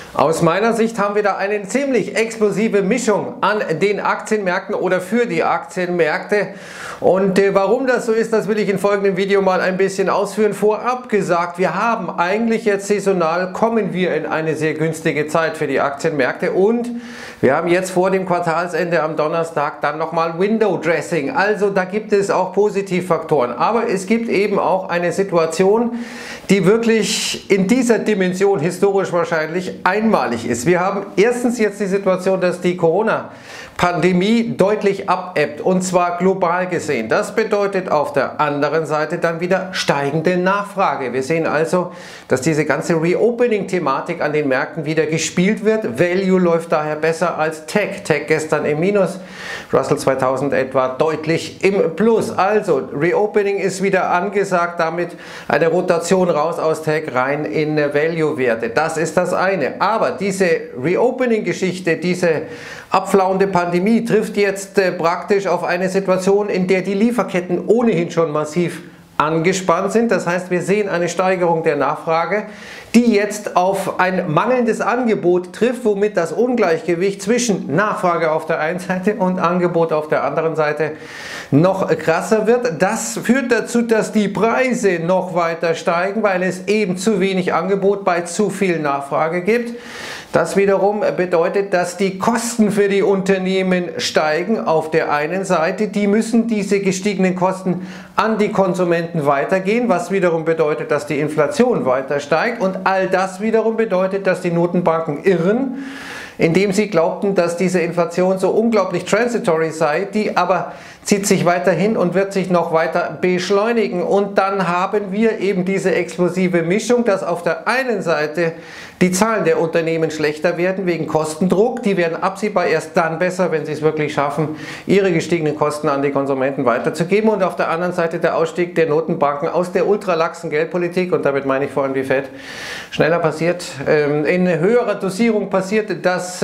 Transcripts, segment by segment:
Aus meiner Sicht haben wir da eine ziemlich explosive Mischung an den Aktienmärkten oder für die Aktienmärkte. Und warum das so ist, das will ich in folgendem Video mal ein bisschen ausführen. Vorab gesagt, wir haben eigentlich jetzt saisonal, kommen wir in eine sehr günstige Zeit für die Aktienmärkte und wir haben jetzt vor dem Quartalsende am Donnerstag dann nochmal Window Dressing. Also da gibt es auch Positivfaktoren. Aber es gibt eben auch eine Situation, die wirklich in dieser Dimension historisch wahrscheinlich einmalig ist. Wir haben erstens jetzt die Situation, dass die Corona-Pandemie deutlich abebbt und zwar global gesehen. Das bedeutet auf der anderen Seite dann wieder steigende Nachfrage. Wir sehen also, dass diese ganze Reopening-Thematik an den Märkten wieder gespielt wird. Value läuft daher besser als Tech. Tech gestern im Minus, Russell 2000 etwa deutlich im Plus. Also Reopening ist wieder angesagt, damit eine Rotation raus aus Tech rein in Value-Werte. Das ist das eine. Aber diese Reopening-Geschichte, diese abflauende Pandemie trifft jetzt praktisch auf eine Situation, in der die Lieferketten ohnehin schon massiv angespannt sind. Das heißt, wir sehen eine Steigerung der Nachfrage, die jetzt auf ein mangelndes Angebot trifft, womit das Ungleichgewicht zwischen Nachfrage auf der einen Seite und Angebot auf der anderen Seite noch krasser wird. Das führt dazu, dass die Preise noch weiter steigen, weil es eben zu wenig Angebot bei zu viel Nachfrage gibt. Das wiederum bedeutet, dass die Kosten für die Unternehmen steigen auf der einen Seite. Die müssen diese gestiegenen Kosten an die Konsumenten weitergehen, was wiederum bedeutet, dass die Inflation weiter steigt. Und all das wiederum bedeutet, dass die Notenbanken irren, indem sie glaubten, dass diese Inflation so unglaublich transitory sei, die aber zieht sich weiterhin und wird sich noch weiter beschleunigen. Und dann haben wir eben diese explosive Mischung, dass auf der einen Seite die Zahlen der Unternehmen schlechter werden wegen Kostendruck. Die werden absehbar erst dann besser, wenn sie es wirklich schaffen, ihre gestiegenen Kosten an die Konsumenten weiterzugeben. Und auf der anderen Seite der Ausstieg der Notenbanken aus der ultralaxen Geldpolitik, und damit meine ich vor allem die Fed, schneller passiert, in höherer Dosierung passiert das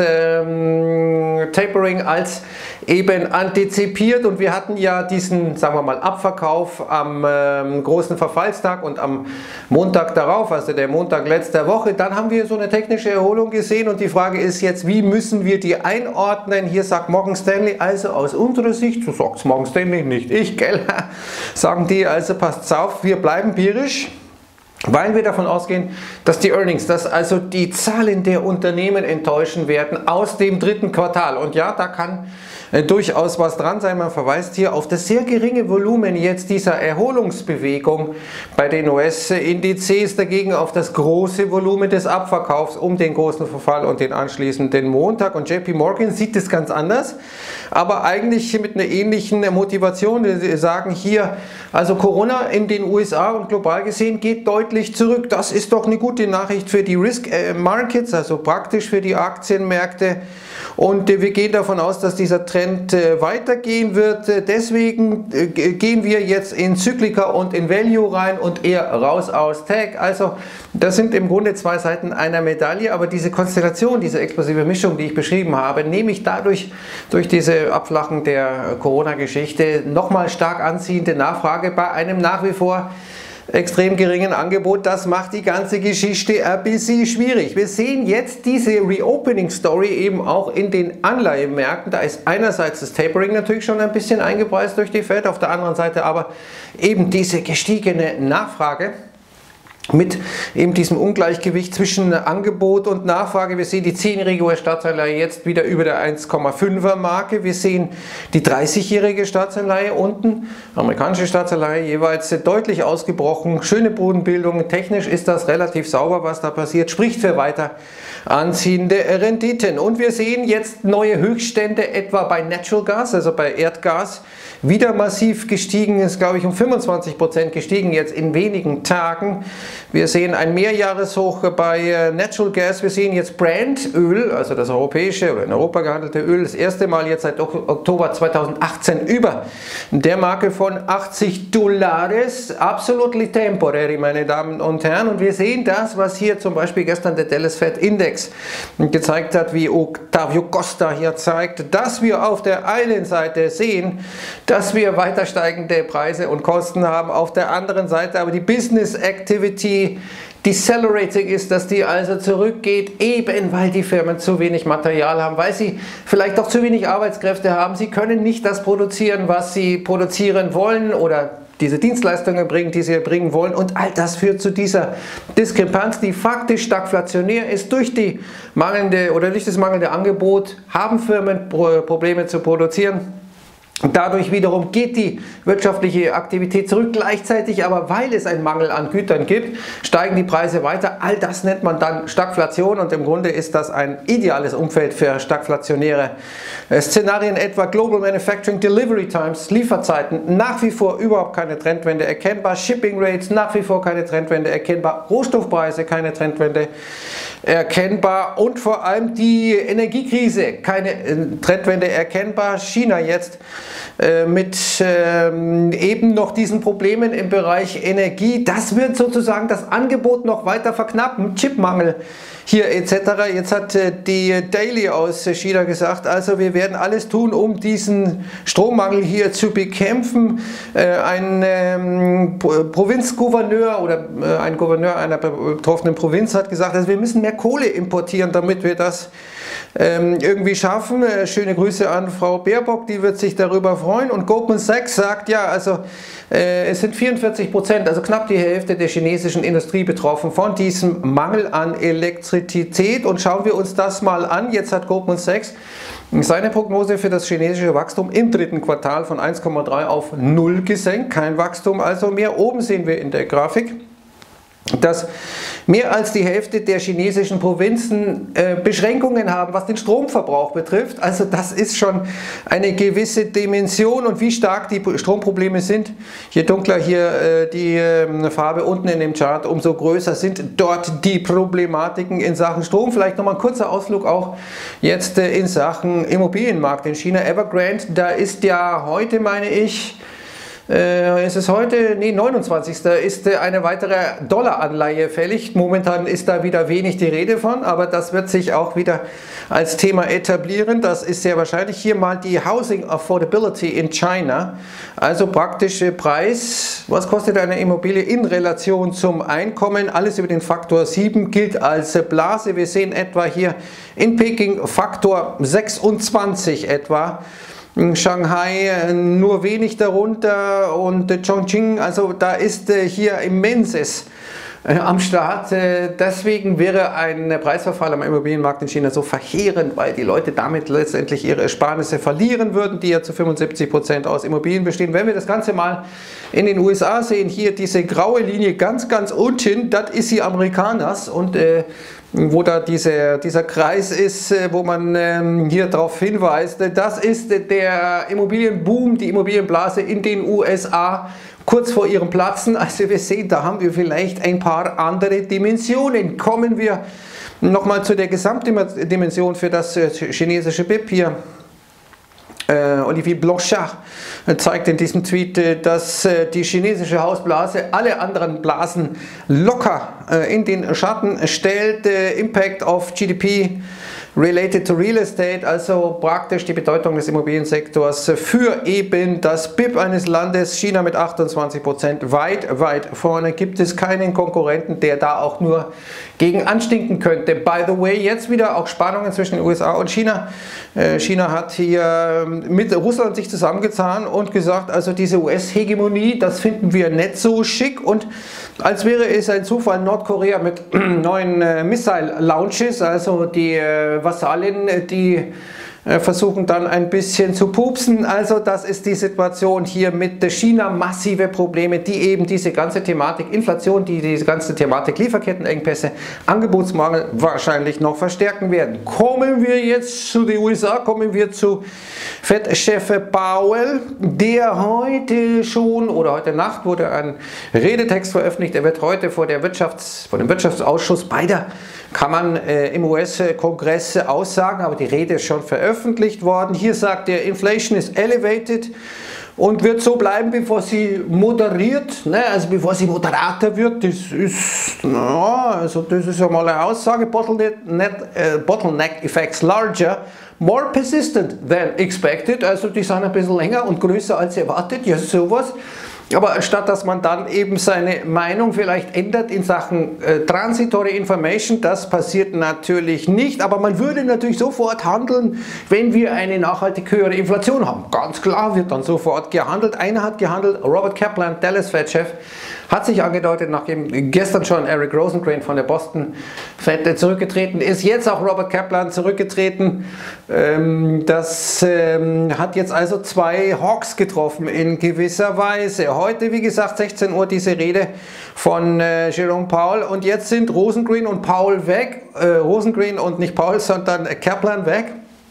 Tapering als eben antizipiert. Und wir hatten ja diesen, sagen wir mal, Abverkauf am großen Verfallstag und am Montag darauf, also der Montag letzter Woche. Dann haben wir so eine technische Erholung gesehen und die Frage ist jetzt, wie müssen wir die einordnen? Hier sagt Morgan Stanley, also aus unserer Sicht, so sagt es Morgan Stanley, nicht ich, gell? Sagen die, also passt auf, wir bleiben bearish, weil wir davon ausgehen, dass die Earnings, dass also die Zahlen der Unternehmen enttäuschen werden aus dem dritten Quartal. Und ja, da kann durchaus was dran sein. Man verweist hier auf das sehr geringe Volumen jetzt dieser Erholungsbewegung bei den US-Indizes, dagegen auf das große Volumen des Abverkaufs um den großen Verfall und den anschließenden Montag. Und JP Morgan sieht das ganz anders, aber eigentlich mit einer ähnlichen Motivation. Sie sagen hier, also Corona in den USA und global gesehen geht deutlich zurück. Das ist doch eine gute Nachricht für die Risk Markets, also praktisch für die Aktienmärkte. Und wir gehen davon aus, dass dieser Trend weitergehen wird. Deswegen gehen wir jetzt in Zyklika und in Value rein und eher raus aus Tech. Also das sind im Grunde zwei Seiten einer Medaille, aber diese Konstellation, diese explosive Mischung, die ich beschrieben habe, nehme ich dadurch durch diese Abflachen der Corona-Geschichte nochmal stark anziehende Nachfrage bei einem nach wie vor extrem geringen Angebot. Das macht die ganze Geschichte ein bisschen schwierig. Wir sehen jetzt diese Reopening-Story eben auch in den Anleihemärkten. Da ist einerseits das Tapering natürlich schon ein bisschen eingepreist durch die Fed, auf der anderen Seite aber eben diese gestiegene Nachfrage mit eben diesem Ungleichgewicht zwischen Angebot und Nachfrage. Wir sehen die 10-jährige US-Staatsanleihe jetzt wieder über der 1,5er Marke. Wir sehen die 30-jährige Staatsanleihe unten, amerikanische Staatsanleihe jeweils deutlich ausgebrochen. Schöne Bodenbildung. Technisch ist das relativ sauber, was da passiert. Spricht für weiter anziehende Renditen. Und wir sehen jetzt neue Höchststände etwa bei Natural Gas, also bei Erdgas. Wieder massiv gestiegen, ist glaube ich um 25% gestiegen jetzt in wenigen Tagen. Wir sehen ein Mehrjahreshoch bei Natural Gas. Wir sehen jetzt Brent-Öl, also das europäische oder in Europa gehandelte Öl, das erste Mal jetzt seit Oktober 2018 über der Marke von $80. Absolutely temporary, meine Damen und Herren. Und wir sehen das, was hier zum Beispiel gestern der Dallas Fed Index gezeigt hat, wie Octavio Costa hier zeigt, dass wir auf der einen Seite sehen, dass wir weiter steigende Preise und Kosten haben, auf der anderen Seite aber die Business Activity, decelerating ist, dass die also zurückgeht, eben weil die Firmen zu wenig Material haben, weil sie vielleicht auch zu wenig Arbeitskräfte haben. Sie können nicht das produzieren, was sie produzieren wollen oder diese Dienstleistungen bringen, die sie bringen wollen, und all das führt zu dieser Diskrepanz, die faktisch stagflationär ist. Durch die mangelnde oder durch das mangelnde Angebot haben Firmen Probleme zu produzieren. Dadurch wiederum geht die wirtschaftliche Aktivität zurück, gleichzeitig aber, weil es einen Mangel an Gütern gibt, steigen die Preise weiter. All das nennt man dann Stagflation, und im Grunde ist das ein ideales Umfeld für stagflationäre Szenarien, etwa Global Manufacturing Delivery Times, Lieferzeiten, nach wie vor überhaupt keine Trendwende erkennbar, Shipping Rates, nach wie vor keine Trendwende erkennbar, Rohstoffpreise, keine Trendwende erkennbar, und vor allem die Energiekrise, keine Trendwende erkennbar. China jetzt mit eben noch diesen Problemen im Bereich Energie. Das wird sozusagen das Angebot noch weiter verknappen. Chipmangel hier etc. Jetzt hat die Daily aus China gesagt, also wir werden alles tun, um diesen Strommangel hier zu bekämpfen. Ein Provinzgouverneur oder ein Gouverneur einer betroffenen Provinz hat gesagt, also wir müssen mehr Kohle importieren, damit wir das irgendwie schaffen. Schöne Grüße an Frau Baerbock, die wird sich darüber freuen. Und Goldman Sachs sagt, ja, also es sind 44%, also knapp die Hälfte der chinesischen Industrie betroffen von diesem Mangel an Elektrizität. Und schauen wir uns das mal an. Jetzt hat Goldman Sachs seine Prognose für das chinesische Wachstum im dritten Quartal von 1,3 auf 0 gesenkt. Kein Wachstum also mehr. Oben sehen wir in der Grafik, dass mehr als die Hälfte der chinesischen Provinzen Beschränkungen haben, was den Stromverbrauch betrifft. Also das ist schon eine gewisse Dimension, und wie stark die Stromprobleme sind, je dunkler hier die Farbe unten in dem Chart, umso größer sind dort die Problematiken in Sachen Strom. Vielleicht nochmal ein kurzer Ausflug auch jetzt in Sachen Immobilienmarkt in China. Evergrande, da ist ja heute, meine ich, ist es heute? Nee, 29. ist eine weitere Dollaranleihe fällig. Momentan ist da wieder wenig die Rede von, aber das wird sich auch wieder als Thema etablieren. Das ist sehr wahrscheinlich. Hier mal die Housing Affordability in China. Also praktische Preis, was kostet eine Immobilie in Relation zum Einkommen? Alles über den Faktor 7 gilt als Blase. Wir sehen etwa hier in Peking Faktor 26 etwa. Shanghai nur wenig darunter, und Chongqing, also da ist hier immenses am Start. Deswegen wäre ein Preisverfall am Immobilienmarkt in China so verheerend, weil die Leute damit letztendlich ihre Ersparnisse verlieren würden, die ja zu 75% aus Immobilien bestehen. Wenn wir das Ganze mal in den USA sehen, hier diese graue Linie ganz, ganz unten, das ist die Amerikaners, und wo da dieser Kreis ist, wo man hier darauf hinweist, das ist der Immobilienboom, die Immobilienblase in den USA kurz vor ihrem Platzen. Also wir sehen, da haben wir vielleicht ein paar andere Dimensionen. Kommen wir nochmal zu der Gesamtdimension für das chinesische BIP hier. Olivier Blanchard zeigt in diesem Tweet, dass die chinesische Hausblase alle anderen Blasen locker in den Schatten stellt. Impact of GDP related to Real Estate, also praktisch die Bedeutung des Immobiliensektors für eben das BIP eines Landes. China mit 28%, weit vorne. Gibt es keinen Konkurrenten, der da auch nur gegen anstinken könnte. By the way, jetzt wieder auch Spannungen zwischen den USA und China. China hat hier mit Russland sich zusammengetan und gesagt, also diese US-Hegemonie, das finden wir nicht so schick, und als wäre es ein Zufall, Nordkorea mit neuen Missile-Launches, also die Vasallen, die versuchen dann ein bisschen zu pupsen. Also das ist die Situation hier mit China, massive Probleme, die eben diese ganze Thematik Inflation, die diese ganze Thematik Lieferkettenengpässe, Angebotsmangel wahrscheinlich noch verstärken werden. Kommen wir jetzt zu den USA, kommen wir zu Fed-Chef Powell, der heute schon, oder heute Nacht wurde ein Redetext veröffentlicht. Er wird heute vor dem Wirtschaftsausschuss beider Kammern im US-Kongress aussagen, aber die Rede ist schon veröffentlicht worden. Hier sagt er, Inflation is elevated und wird so bleiben, bevor sie moderiert, ne? Also bevor sie moderater wird. Das ist ja mal eine Aussage. Bottleneck effects larger, more persistent than expected, also die sind ein bisschen länger und größer als erwartet, ja sowas. Aber statt dass man dann eben seine Meinung vielleicht ändert in Sachen Transitory Information, das passiert natürlich nicht, aber man würde natürlich sofort handeln, wenn wir eine nachhaltig höhere Inflation haben. Ganz klar wird dann sofort gehandelt. Einer hat gehandelt, Robert Kaplan, Dallas Fed-Chef, hat sich angedeutet, nachdem gestern schon Eric Rosengren von der Boston Fed zurückgetreten ist, jetzt auch Robert Kaplan zurückgetreten. Das hat jetzt also zwei Hawks getroffen in gewisser Weise. Heute, wie gesagt, 16 Uhr diese Rede von Jerome Powell und jetzt sind Rosengren und Powell weg. Rosengren und nicht Powell, sondern Kaplan weg.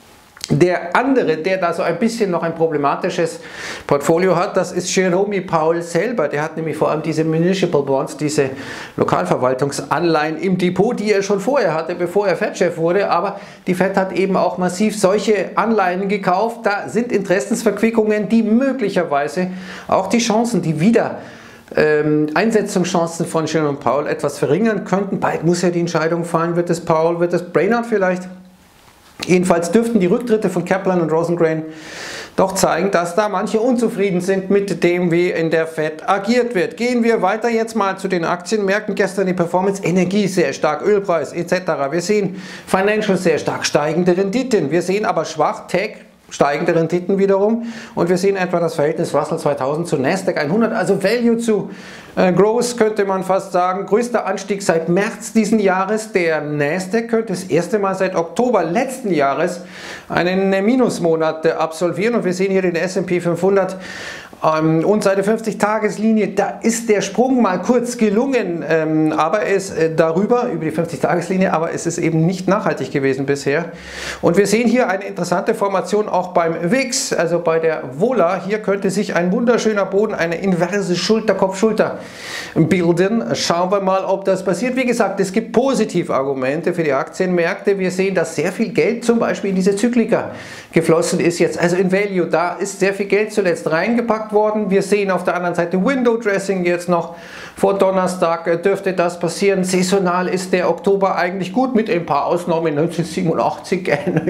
Der andere, der da so ein bisschen noch ein problematisches Portfolio hat, das ist Jerome Powell selber. Der hat nämlich vor allem diese Municipal Bonds, diese Lokalverwaltungsanleihen im Depot, die er schon vorher hatte, bevor er Fed-Chef wurde. Aber die Fed hat eben auch massiv solche Anleihen gekauft. Da sind Interessensverquickungen, die möglicherweise auch die Chancen, die wieder Einsetzungschancen von Jerome Powell etwas verringern könnten. Bald muss ja die Entscheidung fallen, wird es Powell, wird es Brainard vielleicht? Jedenfalls dürften die Rücktritte von Kaplan und Rosengren doch zeigen, dass da manche unzufrieden sind mit dem, wie in der Fed agiert wird. Gehen wir weiter jetzt mal zu den Aktienmärkten. Gestern die Performance, Energie sehr stark, Ölpreis etc. Wir sehen Financial sehr stark, steigende Renditen. Wir sehen aber schwach Tech, steigende Renditen wiederum. Und wir sehen etwa das Verhältnis Russell 2000 zu Nasdaq 100, also Value zu Growth könnte man fast sagen. Größter Anstieg seit März diesen Jahres. Der Nasdaq könnte das erste Mal seit Oktober letzten Jahres einen Minusmonat absolvieren. Und wir sehen hier den S&P 500 und seine 50-Tageslinie, da ist der Sprung mal kurz gelungen, aber es darüber, über die 50-Tageslinie, aber es ist eben nicht nachhaltig gewesen bisher. Und wir sehen hier eine interessante Formation auch beim WIX, also bei der Vola. Hier könnte sich ein wunderschöner Boden, eine inverse Schulter-Kopf-Schulter bilden. Schauen wir mal, ob das passiert. Wie gesagt, es gibt Positivargumente für die Aktienmärkte. Wir sehen, dass sehr viel Geld zum Beispiel in diese Zyklika geflossen ist jetzt, also in Value. Da ist sehr viel Geld zuletzt reingepackt worden. Wir sehen auf der anderen Seite Window Dressing jetzt noch. Vor Donnerstag dürfte das passieren. Saisonal ist der Oktober eigentlich gut, mit ein paar Ausnahmen, 1987,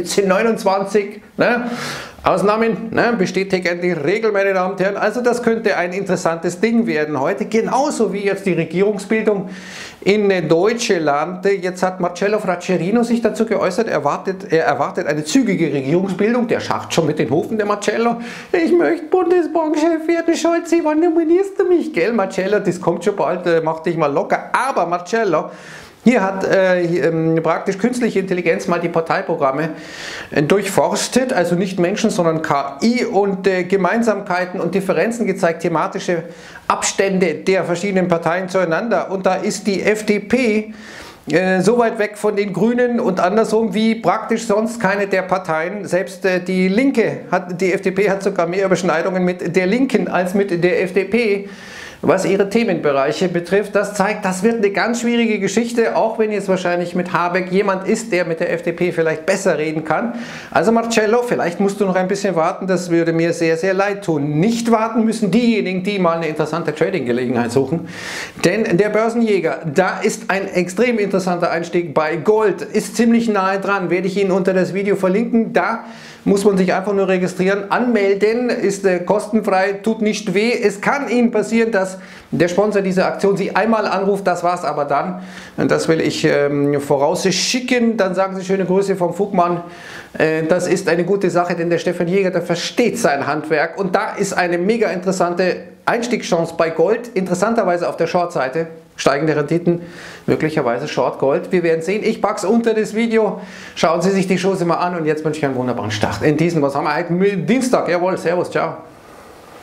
1929. Ne? Ausnahmen bestätigen die Regel, meine Damen und Herren. Also das könnte ein interessantes Ding werden heute, genauso wie jetzt die Regierungsbildung in Deutschland. Jetzt hat Marcello Fraccherino sich dazu geäußert, er erwartet eine zügige Regierungsbildung. Der schacht schon mit den Hufen, der Marcello. Ich möchte Bundesbankchef werden, Scholz, wann nominierst du mich? Gell, Marcello, das kommt schon bald, mach dich mal locker. Aber Marcello, hier hat praktisch künstliche Intelligenz mal die Parteiprogramme durchforstet, also nicht Menschen, sondern KI, und Gemeinsamkeiten und Differenzen gezeigt, thematische Abstände der verschiedenen Parteien zueinander. Und da ist die FDP so weit weg von den Grünen und andersrum wie praktisch sonst keine der Parteien. Selbst die Linke, die FDP hat sogar mehr Überschneidungen mit der Linken als mit der FDP, was ihre Themenbereiche betrifft. Das zeigt, das wird eine ganz schwierige Geschichte, auch wenn jetzt wahrscheinlich mit Habeck jemand ist, der mit der FDP vielleicht besser reden kann. Also Marcello, vielleicht musst du noch ein bisschen warten, das würde mir sehr, sehr leid tun. Nicht warten müssen diejenigen, die mal eine interessante Trading-Gelegenheit suchen, denn der Börsenjäger, da ist ein extrem interessanter Einstieg bei Gold, ist ziemlich nahe dran, werde ich Ihnen unter das Video verlinken. Da muss man sich einfach nur registrieren, anmelden, ist kostenfrei, tut nicht weh. Es kann Ihnen passieren, dass der Sponsor dieser Aktion Sie einmal anruft, das war's aber dann. Und das will ich vorausschicken. Dann sagen Sie schöne Grüße vom Fugmann. Das ist eine gute Sache, denn der Stefan Jäger, der versteht sein Handwerk. Und da ist eine mega interessante Einstiegschance bei Gold, interessanterweise auf der Short-Seite. Steigende Renditen, möglicherweise Short Gold. Wir werden sehen. Ich packe es unter das Video. Schauen Sie sich die Chose mal an und jetzt wünsche ich einen wunderbaren Start in diesen, was haben wir heute? Dienstag. Jawohl, servus, ciao.